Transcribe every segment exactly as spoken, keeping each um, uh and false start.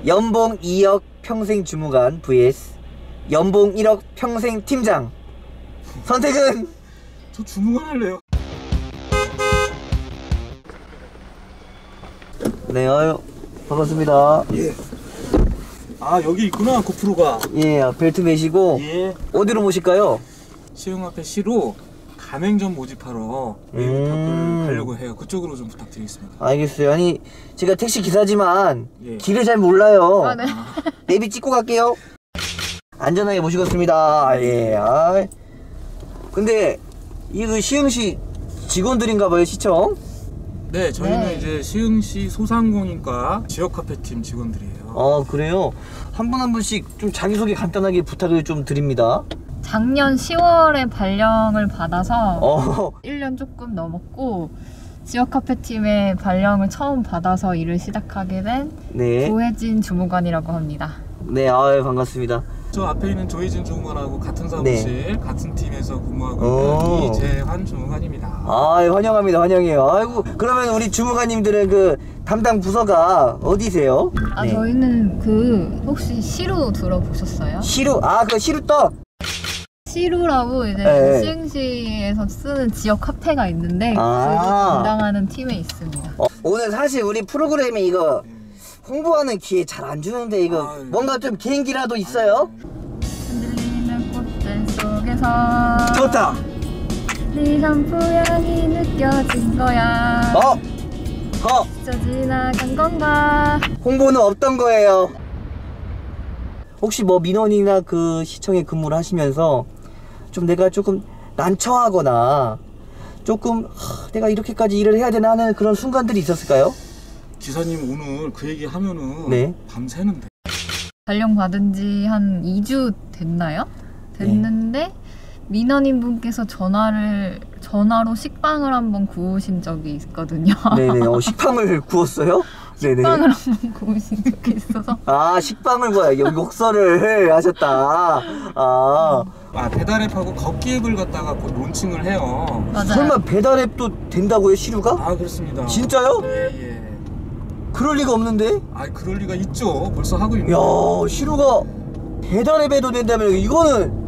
연봉 이억 평생 주무관 vs 연봉 일억 평생 팀장. 선택은? 저 주무관 할래요. 네, 아유, 반갑습니다. 예. 아, 여기 있구나, 고프로가. 예, 벨트 매시고. 예. 어디로 모실까요? 시흥 앞에 시로 가맹점 모집하러 웨이브탑을 음... 가려고 해요. 그쪽으로 좀 부탁드리겠습니다. 알겠어요. 아니, 제가 택시 기사지만 예. 길을 잘 몰라요. 아, 네. 내비 찍고 갈게요. 안전하게 모시겠습니다. 예. 아. 근데 이거 시흥시 직원들인가봐요, 시청? 네, 저희는 네. 이제 시흥시 소상공인과 지역카페팀 직원들이에요. 어, 그래요? 한 분 한 분씩 좀 자기소개 간단하게 부탁을 좀 드립니다. 작년 시월에 발령을 받아서 어. 일 년 조금 넘었고, 지역 카페팀의 발령을 처음 받아서 일을 시작하게 된 네. 조혜진 주무관이라고 합니다. 네, 아유, 반갑습니다. 저 앞에 있는 조혜진 주무관하고 같은 사무실, 네. 같은 팀에서 근무하고 오. 있는 이재환 주무관입니다. 아, 환영합니다. 환영해요. 아이고, 그러면 우리 주무관님들은 그 담당 부서가 어디세요? 아, 네. 저희는 그 혹시 시루 들어보셨어요? 시루, 아, 그 시루떡. 시루라고 이제 네. 시흥시에서 쓰는 지역 카페가 있는데 아. 그걸 담당하는 팀에 있습니다. 어, 오늘 사실 우리 프로그램에 이거 홍보하는 기회 잘 안 주는데 이거 아유. 뭔가 좀 개인기라도 있어요? 흔들리는 꽃들 속에서 좋다. 네 산포향이 느껴진 거야. 어? 어? 저 지나간 건가. 홍보는 없던 거예요. 혹시 뭐 민원이나 그 시청에 근무를 하시면서 좀 내가 조금 난처하거나 조금 하, 내가 이렇게까지 일을 해야 되나 하는 그런 순간들이 있었을까요? 기사님 오늘 그 얘기 하면은 네. 밤새는데. 발령 받은 지 한 이 주 됐나요? 됐는데 네. 민원인 분께서 전화를 전화로 식빵을 한번 구우신 적이 있거든요. 네네. 어, 식빵을 구웠어요? 네네. 식빵을 한번 구우신 적이 있어서. 아, 식빵을 구워요. 욕설을 하셨다. 아. 아, 배달앱하고 걷기앱을 갖다가 곧 론칭을 해요. 맞아요. 설마 배달앱도 된다고요, 시루가? 아, 그렇습니다. 진짜요? 예, 예. 그럴 리가 없는데? 아, 그럴 리가 있죠. 벌써 하고 있는. 야, 시루가 배달앱에도 된다면 이거는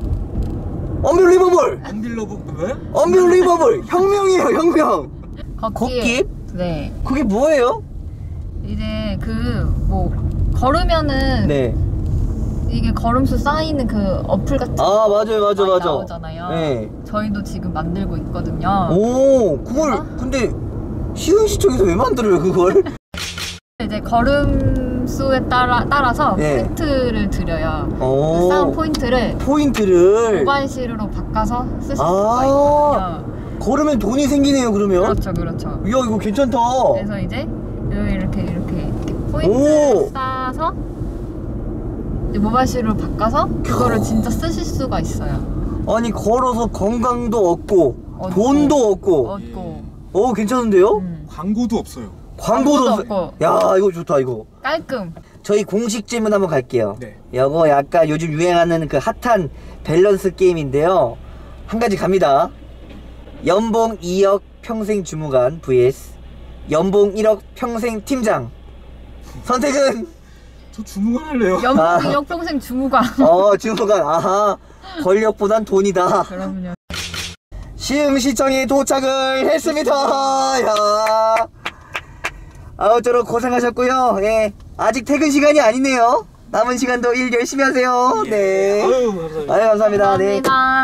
언빌리버블! 언빌러브 왜? 언빌리버블! 혁명이에요, 혁명! 걷기앱? 네. 그게 뭐예요? 이제 그 뭐 걸으면은 네. 이게 걸음수 쌓이는 그 어플 같은 아, 거 맞아요, 맞아, 많이 맞아. 나오잖아요. 네. 저희도 지금 만들고 있거든요. 오, 그걸 그래서? 근데 시흥시청에서 왜 만들어요, 그걸? 이제 걸음수에 따라, 따라서 네. 포인트를 드려요. 오. 그 쌓은 포인트를 포인트를 모바일시루로 바꿔서 쓰실 아. 수가 있거든요. 걸으면 돈이 생기네요, 그러면? 그렇죠, 그렇죠. 야, 이거 괜찮다. 그래서 이제 이렇게 이렇게, 이렇게 포인트 오. 쌓아서 이제 모바일시루로 바꿔서 그거를 진짜 쓰실 수가 있어요. 아니, 걸어서 건강도 얻고 얻고. 돈도 얻고. 얻고 오, 괜찮은데요? 음. 광고도 없어요. 광고도 광고도 없- 없고. 야, 이거 좋다, 이거. 깔끔. 저희 공식 질문 한번 갈게요. 네. 이거 약간 요즘 유행하는 그 핫한 밸런스 게임인데요. 한 가지 갑니다. 연봉 이억 평생 주무관 vs 연봉 일억 평생 팀장. 선택은? 저 주무관 할래요. 연봉 아. 일억 평생 주무관. 어, 주무관. 아하. 권력보단 돈이다. 그럼요. 시흥시청에 도착을 했습니다. 야. 아무쪼록 고생하셨고요. 예. 아직 퇴근 시간이 아니네요. 남은 시간도 일 열심히 하세요. 예. 네. 아유, 감사합니다. 아유, 감사합니다. 네. 감사합니다.